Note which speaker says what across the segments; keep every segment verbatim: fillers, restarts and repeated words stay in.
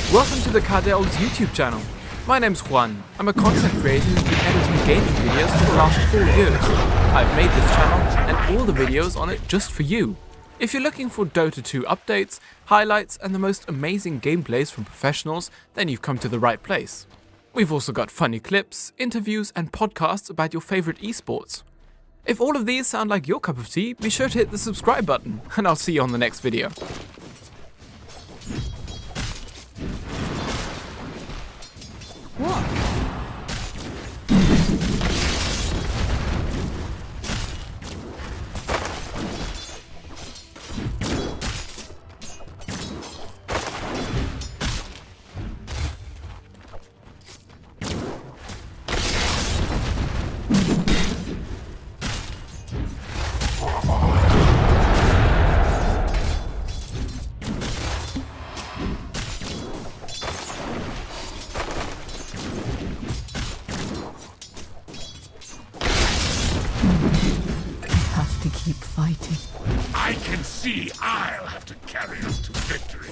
Speaker 1: Welcome to the Cardel's YouTube channel. My name's Juan. I'm a content creator who's been editing gaming videos for the last four years. I've made this channel and all the videos on it just for you. If you're looking for Dota two updates, highlights and the most amazing gameplays from professionals, then you've come to the right place. We've also got funny clips, interviews and podcasts about your favorite esports. If all of these sound like your cup of tea, be sure to hit the subscribe button and I'll see you on the next video.
Speaker 2: What? Keep fighting.
Speaker 3: I can see I'll have to carry us to victory.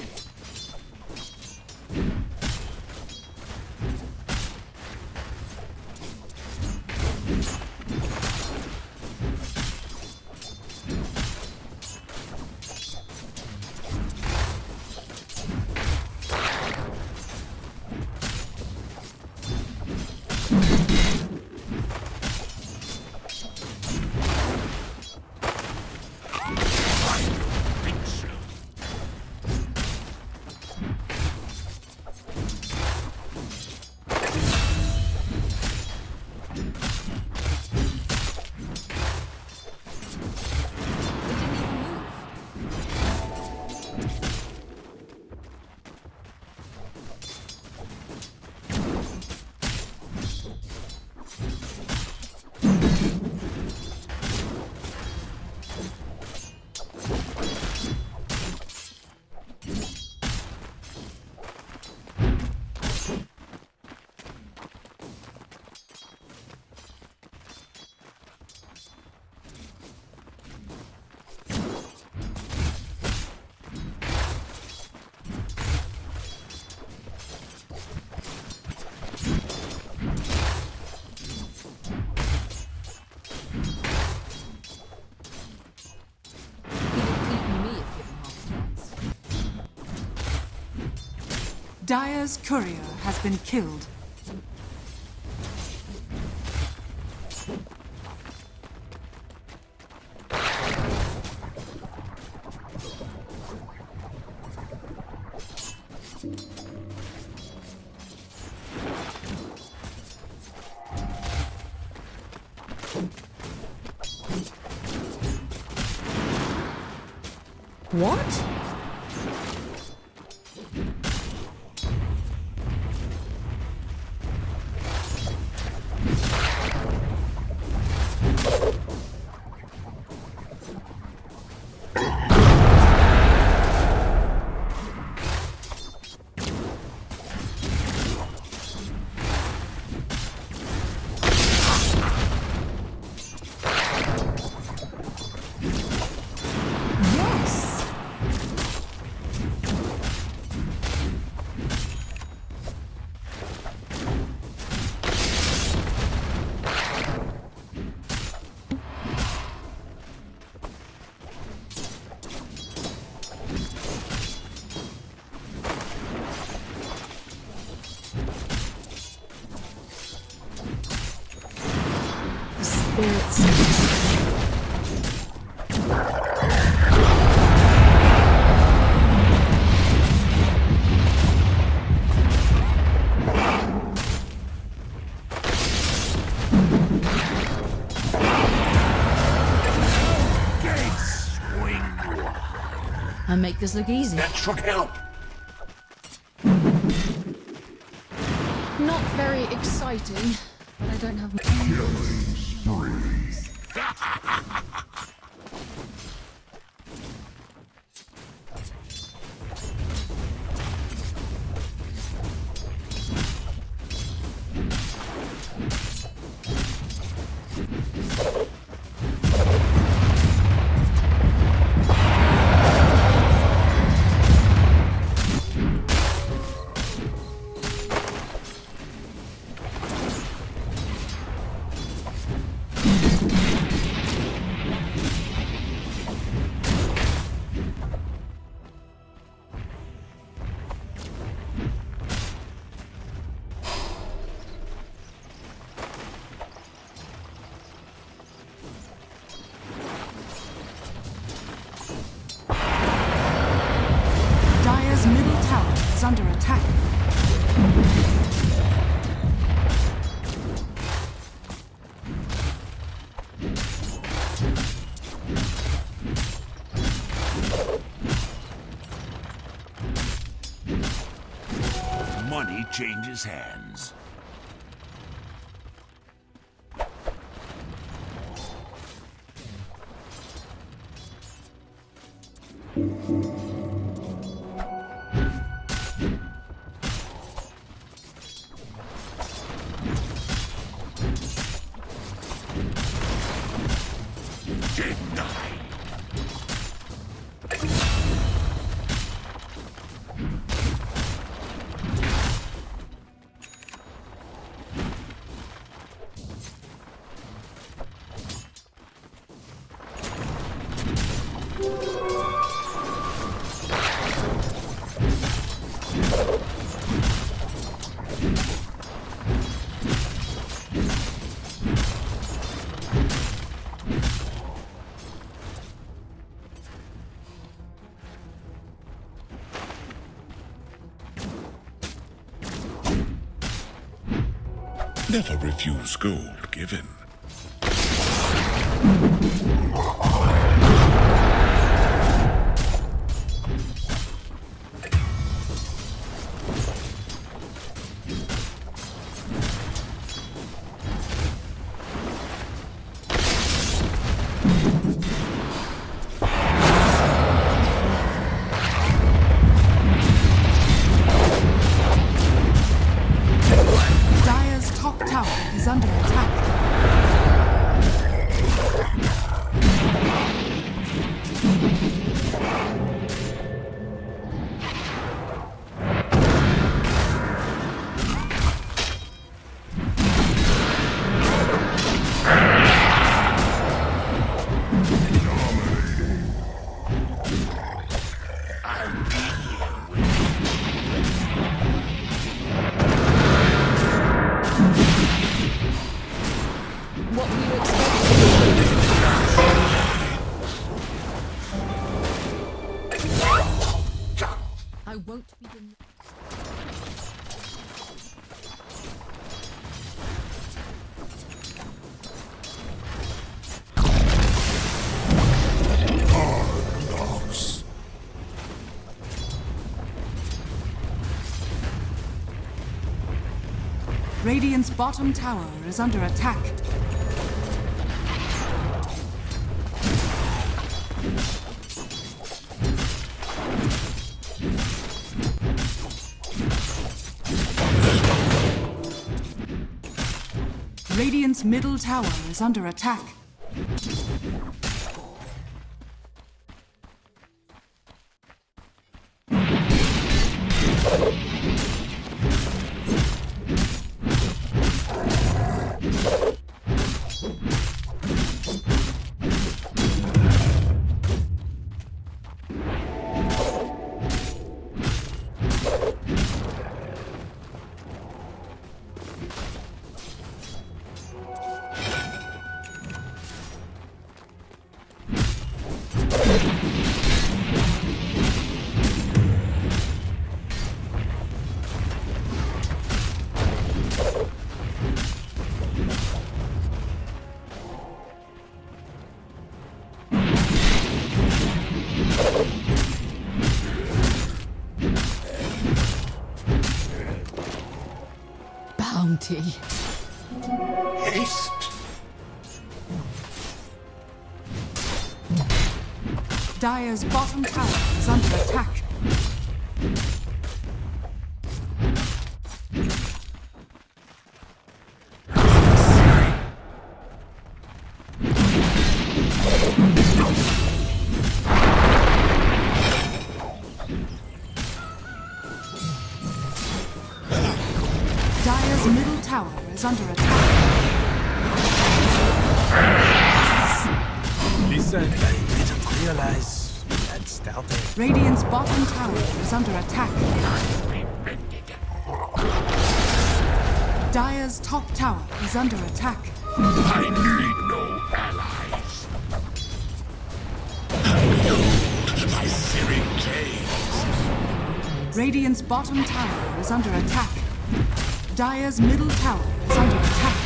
Speaker 4: Dire's courier has been killed.
Speaker 2: What? And make this look easy.
Speaker 3: That should help.
Speaker 2: Not very exciting, but I don't have
Speaker 3: Killing
Speaker 4: tower is under attack.
Speaker 3: Money changes hands. Never refuse gold given.
Speaker 4: Dire's top tower is under attack.
Speaker 2: What were you expecting? I won't be denied.
Speaker 4: Radiant's bottom tower is under attack. Radiant's middle tower is under attack.
Speaker 2: Bounty.
Speaker 3: Haste.
Speaker 4: Dire's bottom tower is under attack. Dire's middle tower is under attack.
Speaker 5: Listen, I didn't realize we had started.
Speaker 4: Radiant's bottom tower is under attack. Dire's top tower is under attack.
Speaker 3: I need no allies. My searing gaze.
Speaker 4: Radiant's bottom tower is under attack. Dire's middle tower is under attack.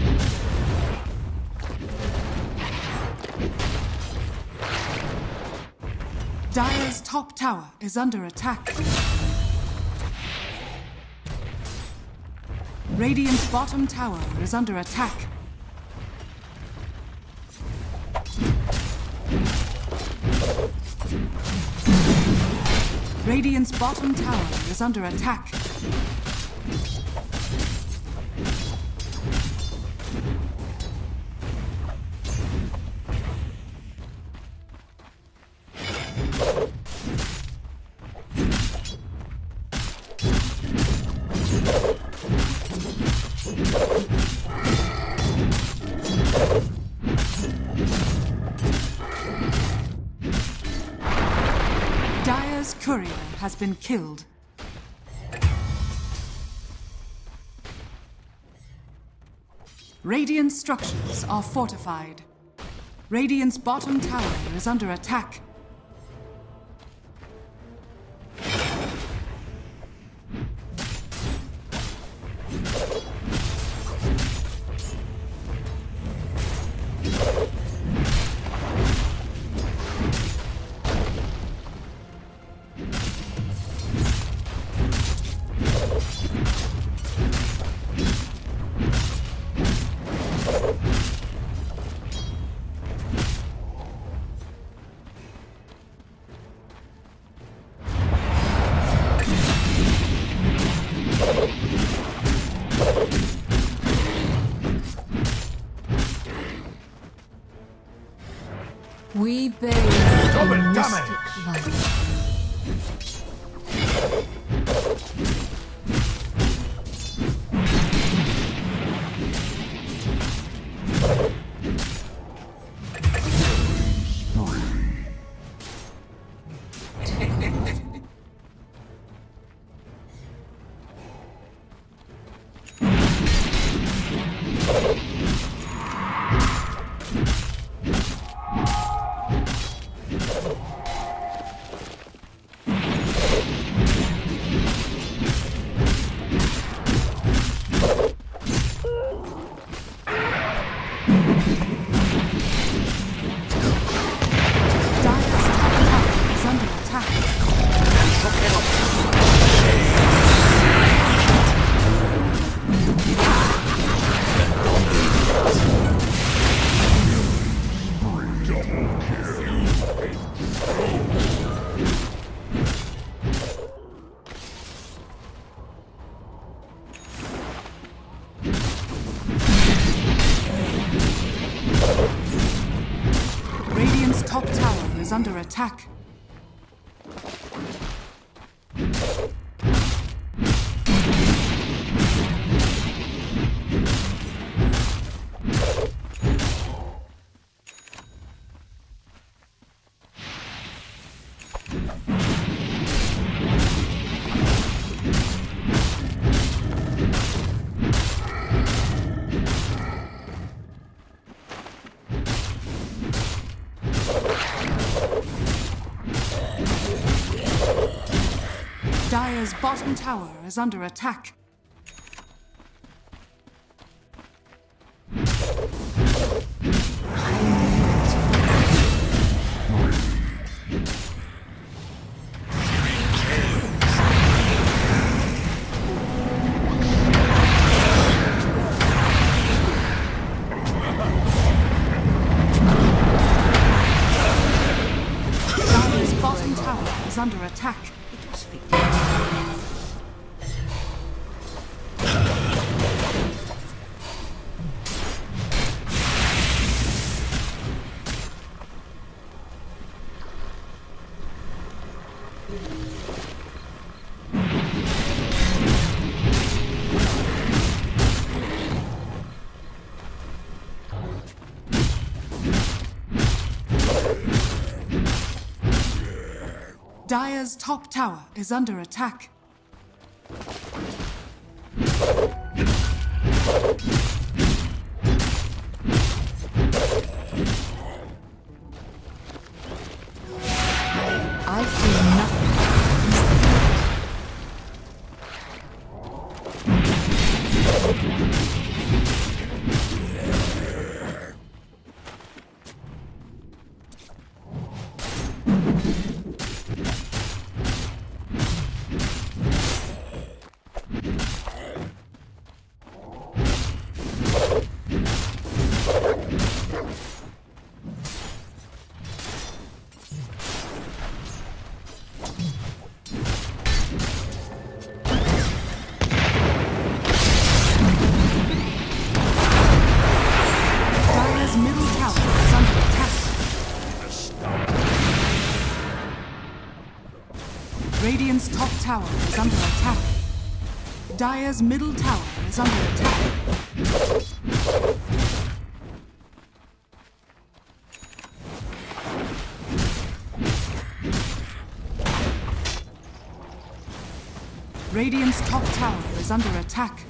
Speaker 4: Dire's top tower is under attack. Radiant's bottom tower is under attack. Radiant's bottom tower is under attack. Dire's courier has been killed. Radiant structures are fortified. Radiant's bottom tower is under attack.
Speaker 2: We bathe
Speaker 3: Double
Speaker 2: in
Speaker 3: damage.
Speaker 2: mystic light. Radiant's top tower is under attack. Dire's bottom tower is under attack. Dire's bottom tower is under attack. Dire's top tower is under attack. I feel nothing. Radiant's top tower is under attack. Dire's middle tower is under attack. Radiant's top tower is under attack.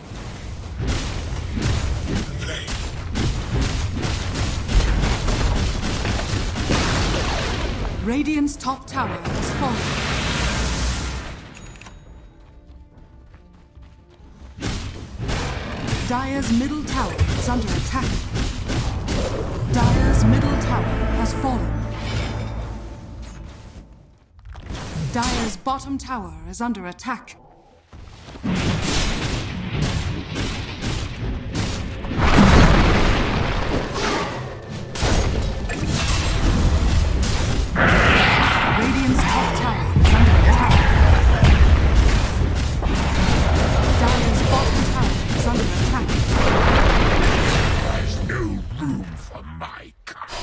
Speaker 2: Radiant's top tower has fallen. Dire's middle tower is under attack. Dire's middle tower has fallen. Dire's bottom tower is under attack. Radiant's top tower is under attack. Dire's bottom tower is under attack.
Speaker 3: There's no room for my kind.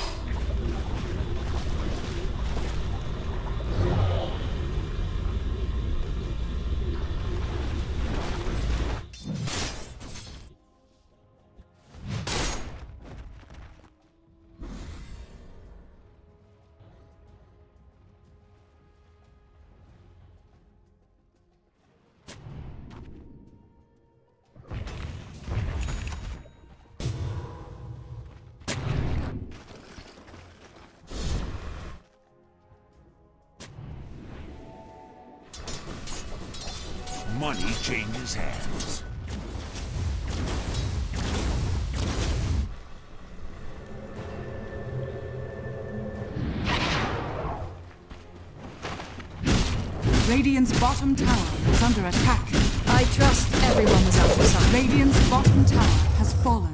Speaker 3: Money changes hands.
Speaker 2: Radiant's bottom tower is under attack.
Speaker 6: I trust everyone was out of sight.
Speaker 2: Radiant's bottom tower has fallen.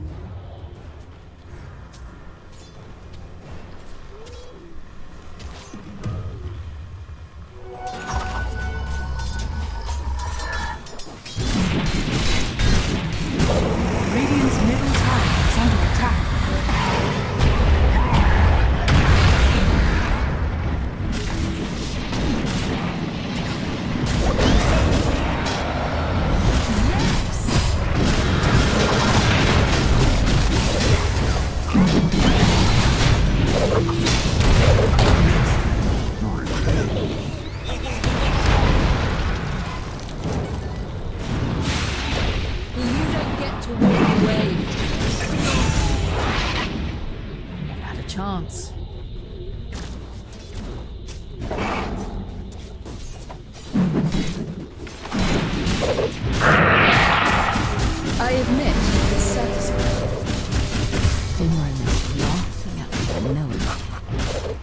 Speaker 2: Radiant's middle tower is under attack.
Speaker 6: You don't get to walk away. Never had a chance. I admit it's satisfying. Finland is laughing at me knowing it.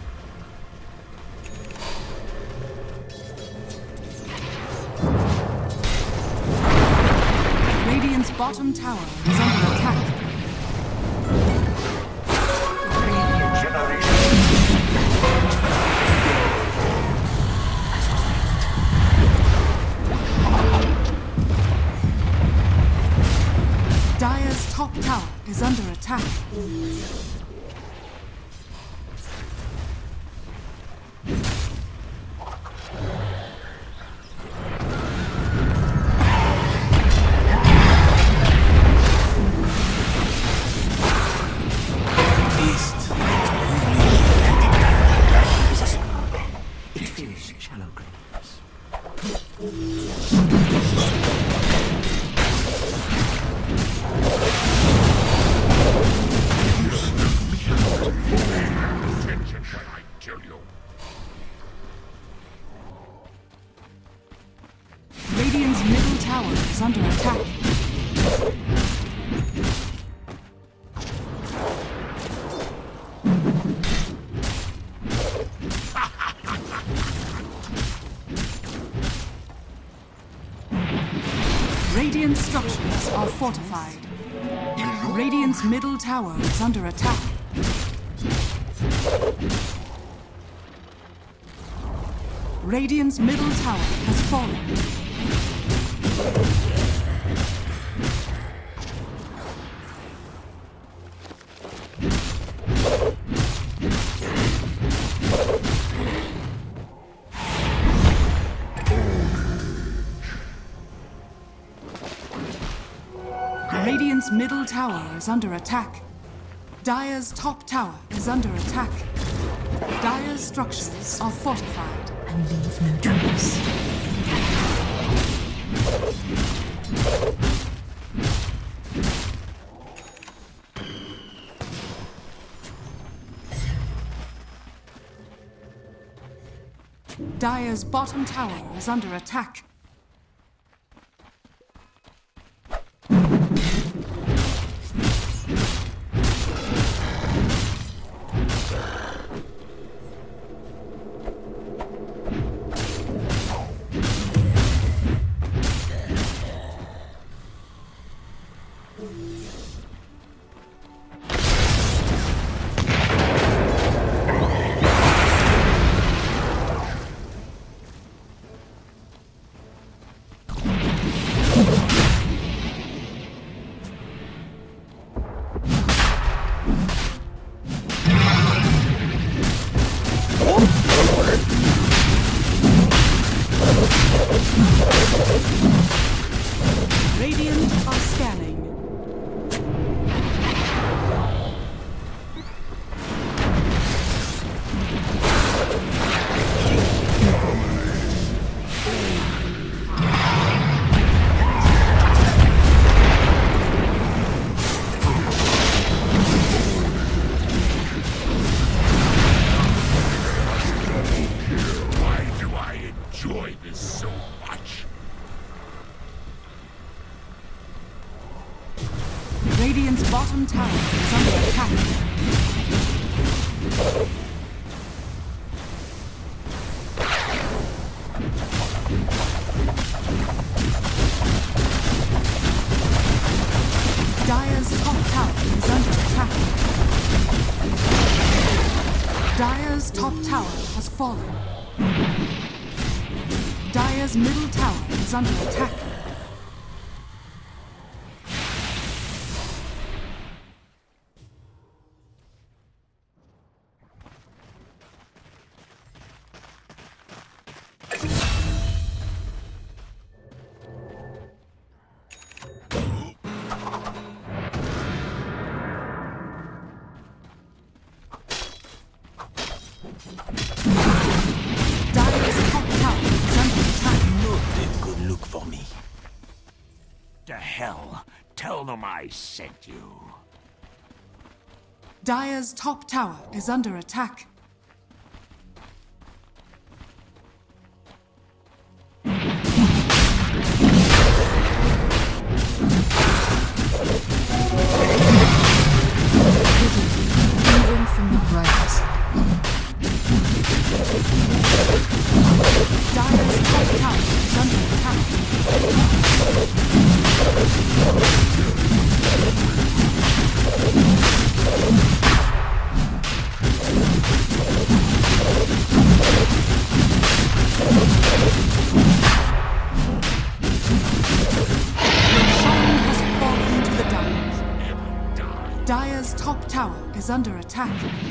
Speaker 2: Radiant's bottom tower is under attack. Dire's top tower is under attack.
Speaker 5: It feels shallow graves.
Speaker 3: Attention when I kill you.
Speaker 2: Radiant's middle tower is under attack. Radiant structures are fortified. Radiant's middle tower is under attack. Radiant's middle tower has fallen. Radiant's middle tower is under attack. Dire's top tower is under attack. Dire's structures are fortified.
Speaker 6: And leave no trace.
Speaker 2: Dire's bottom tower is under attack. Radiant are scanning.
Speaker 3: Why do I enjoy this so much?
Speaker 2: Radiant's bottom tower is under attack. Dire's top tower is under attack. Dire's top tower has fallen. Dire's middle tower is under attack. Dire's top tower is under attack.
Speaker 5: Not a good look for me.
Speaker 3: To hell. Tell them I sent you.
Speaker 2: Dire's top tower is under attack.
Speaker 6: Even from the bright side.
Speaker 2: Dire's top tower is under attack. Sean has fallen to the Dire. Dire's top tower is under attack.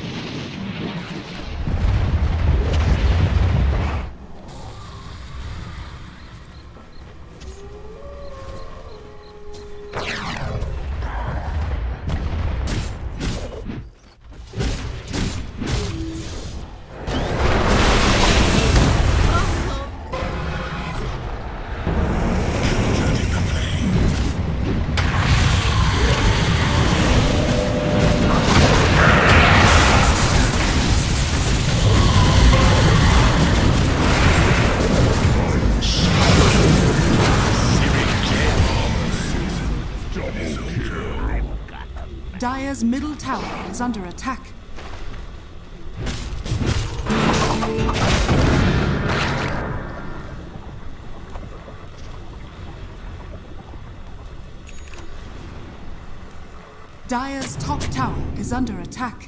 Speaker 2: Dire's middle tower is under attack. Dire's top tower is under attack.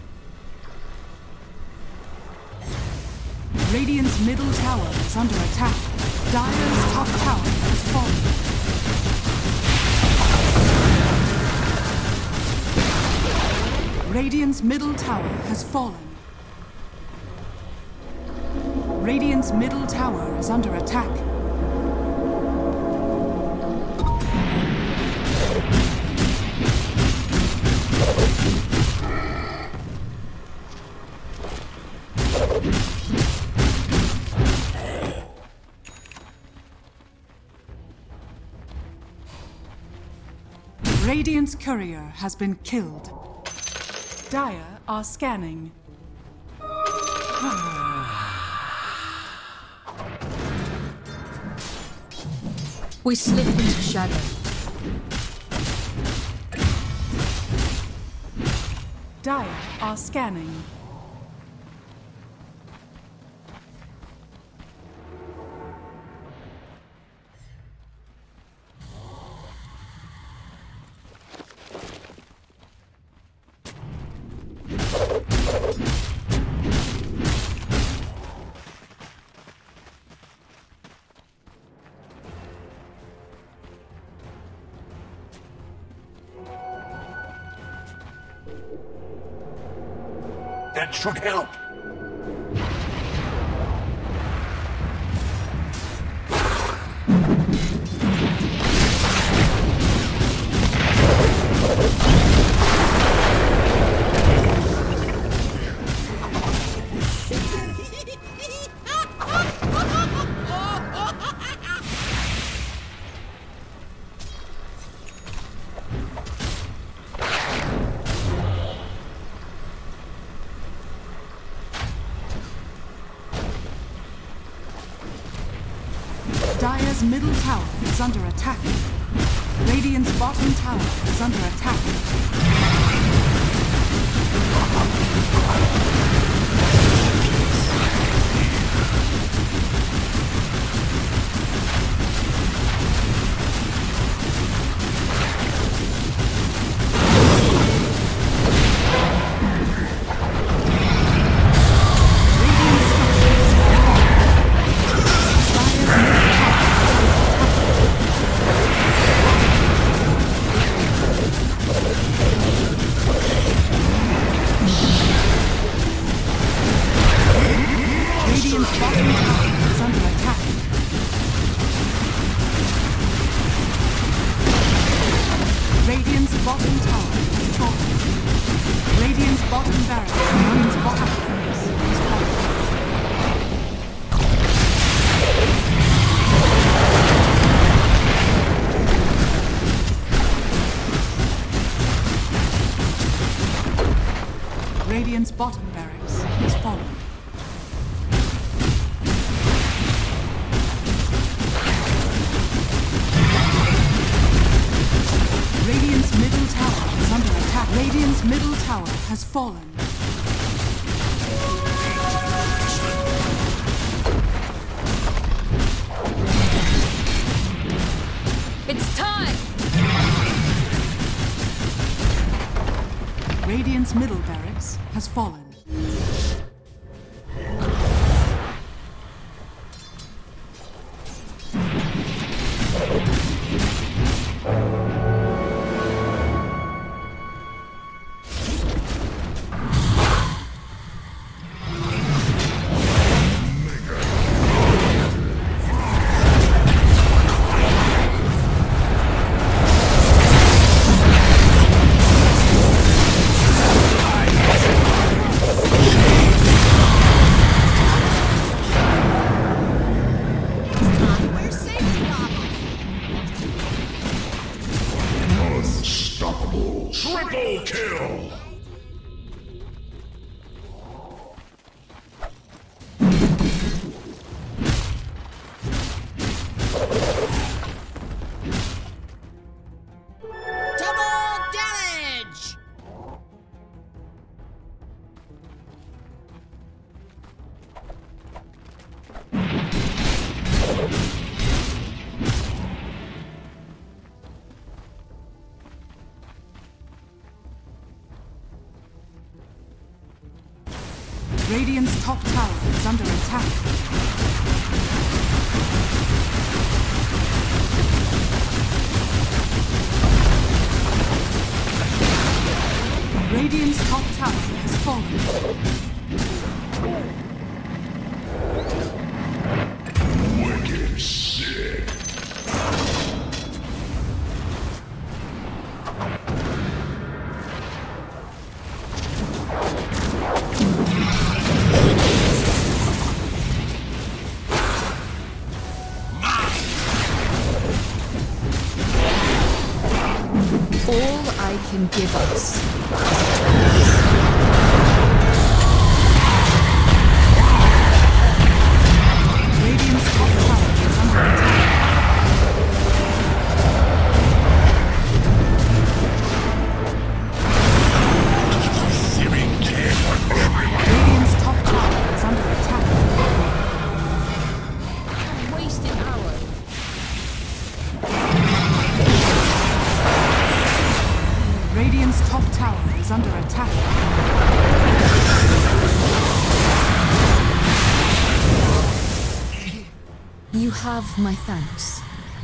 Speaker 2: Radiant's middle tower is under attack. Dire's top tower has fallen. Radiant's middle tower has fallen. Radiant's middle tower is under attack. Radiant's courier has been killed. Dire are scanning.
Speaker 6: We slip into shadow.
Speaker 2: Dire are scanning.
Speaker 3: That should help.
Speaker 2: Dire's middle tower is under attack. Radiant's bottom tower is under attack. Radiant's bottom tower is falling. Radiant's bottom barracks, Radiant's bottom barracks is falling. Radiant's bottom barracks is falling. Radiant's middle tower is under attack. Radiant's middle tower has fallen.
Speaker 6: It's time!
Speaker 2: Radiant's middle barracks has fallen.
Speaker 3: Triple kill!
Speaker 7: Double damage!
Speaker 2: Radiant's top tower is under attack. Radiant's top tower has fallen.
Speaker 3: Wicked sick.
Speaker 6: All I can give us.
Speaker 2: Radiant's top tower is under attack. Radiant's top tower is under attack.
Speaker 6: Wasted arrow.
Speaker 2: Radiant's top tower is under attack.
Speaker 6: You have my thanks.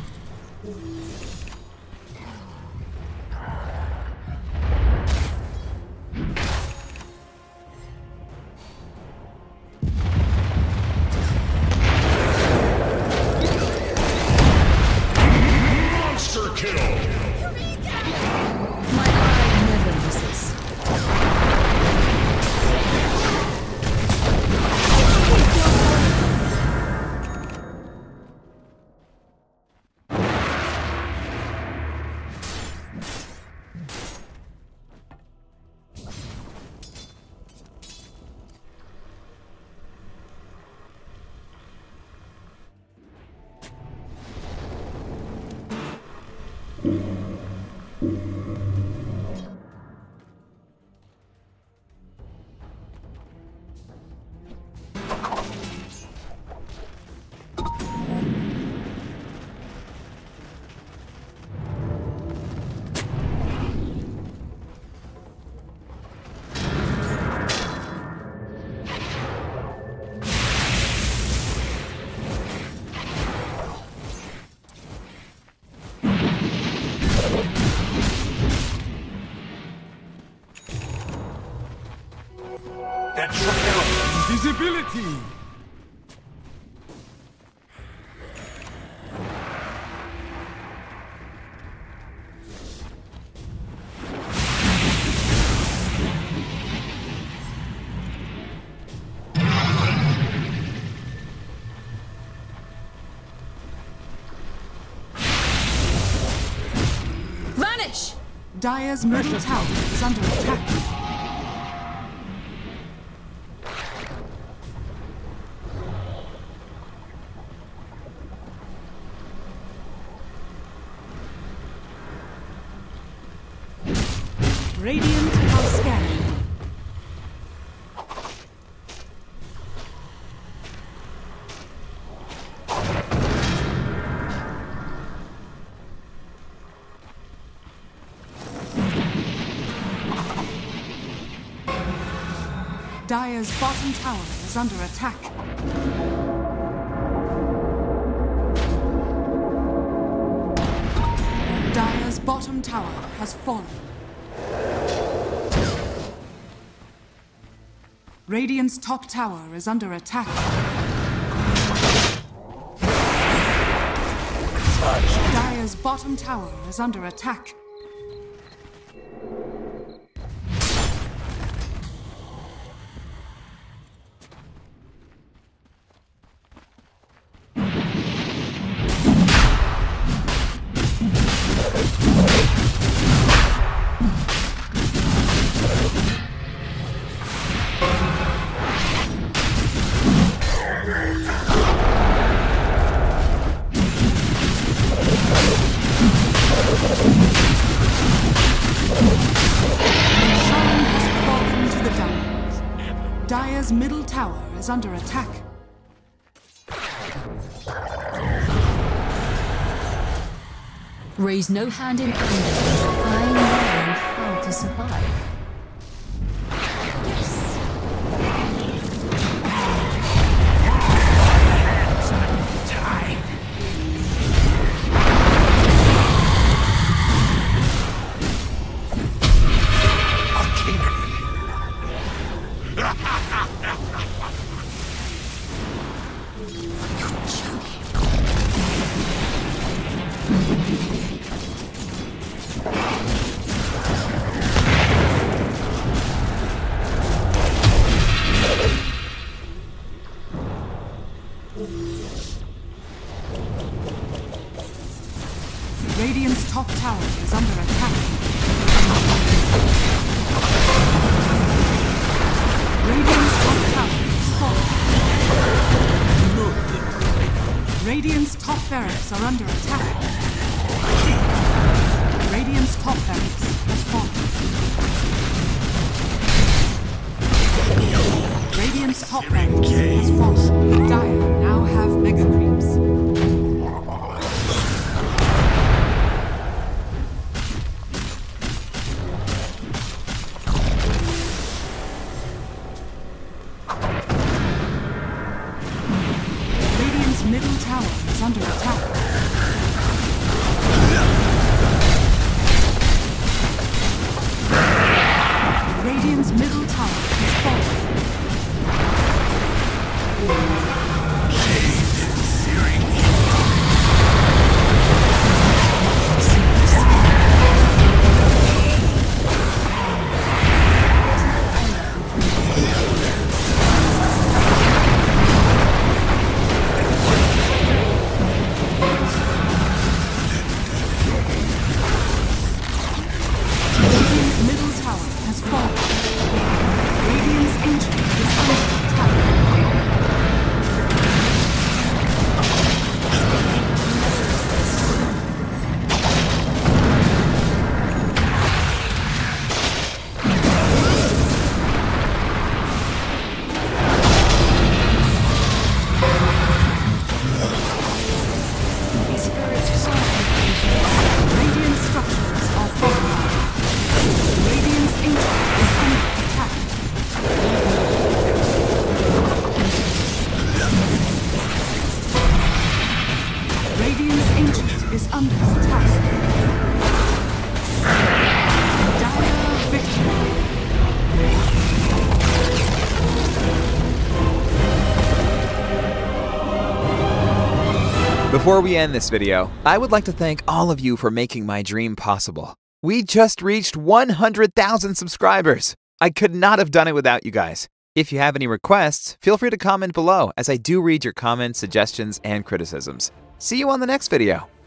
Speaker 3: Monster kill!
Speaker 6: My eye never misses.
Speaker 5: Invisibility!
Speaker 6: Vanish!
Speaker 2: Dire's middle tower is under attack. Radiant are scanning. Dire's bottom tower is under attack. Dire's bottom tower has fallen. Radiant's top tower is under attack. Dire's bottom tower is under attack. Dire's middle tower is under attack.
Speaker 6: Raise no hand in anger. I know how to survive.
Speaker 2: Radiant's top tower is under attack. Radiant's top tower is falling. Radiant's top barracks are under attack. Radiant's top barracks has fallen. Radiant's top barracks has fallen. Dire now have mega creeps. Radiant's middle tower is under attack. Radiant's middle tower is falling. Radiant's middle tower has fallen. Radiant's ancient is under attack. Radiant structures are fortified. Radiant's ancient is under attack. Radiant's ancient is under attack. Dire victory.
Speaker 8: Before we end this video, I would like to thank all of you for making my dream possible. We just reached one hundred thousand subscribers. I could not have done it without you guys. If you have any requests, feel free to comment below, as I do read your comments, suggestions, and criticisms. See you on the next video.